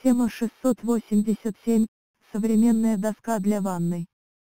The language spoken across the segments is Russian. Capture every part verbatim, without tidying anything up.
Тема шестьсот восемьдесят семь. Современная доска для ванной.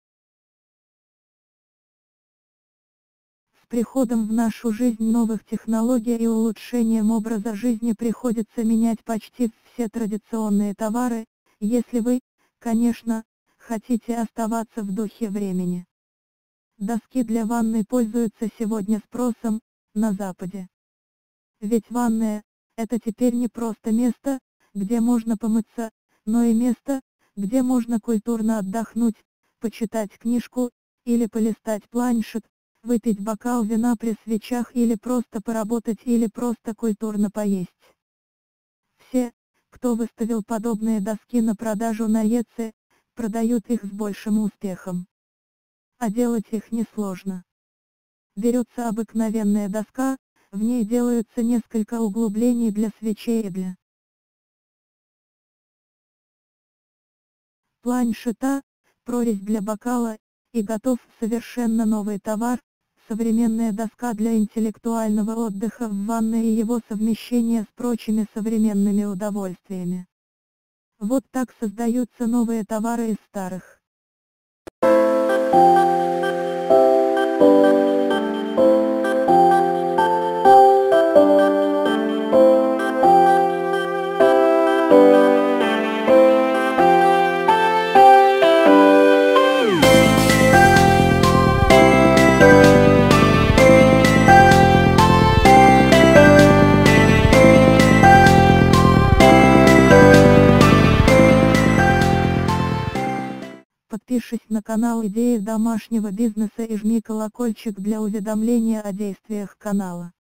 С приходом в нашу жизнь новых технологий и улучшением образа жизни приходится менять почти все традиционные товары, если вы, конечно, хотите оставаться в духе времени. Доски для ванной пользуются сегодня спросом на Западе. Ведь ванная – это теперь не просто место, где можно помыться, но и место, где можно культурно отдохнуть, почитать книжку, или полистать планшет, выпить бокал вина при свечах или просто поработать или просто культурно поесть. Все, кто выставил подобные доски на продажу на Etsy, продают их с большим успехом. А делать их несложно. Берется обыкновенная доска, в ней делаются несколько углублений для свечей и для планшета, прорезь для бокала, и готов совершенно новый товар, современная доска для интеллектуального отдыха в ванной и его совмещение с прочими современными удовольствиями. Вот так создаются новые товары из старых. Подпишись на канал Идеи домашнего бизнеса и жми колокольчик для уведомления о действиях канала.